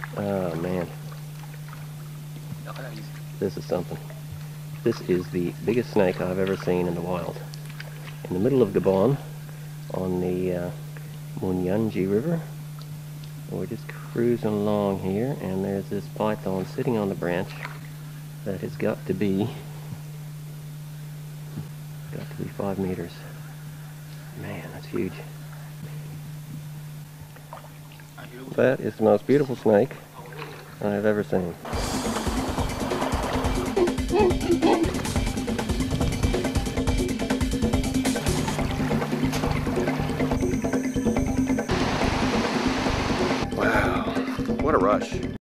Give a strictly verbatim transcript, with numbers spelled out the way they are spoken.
Oh man, this is something. This is the biggest snake I've ever seen in the wild. In the middle of Gabon, on the uh, Munyanji River. We're just cruising along here, and there's this python sitting on the branch that has got to be got to be five meters. Man, that's huge. That is the most beautiful snake I've ever seen. Wow, what a rush.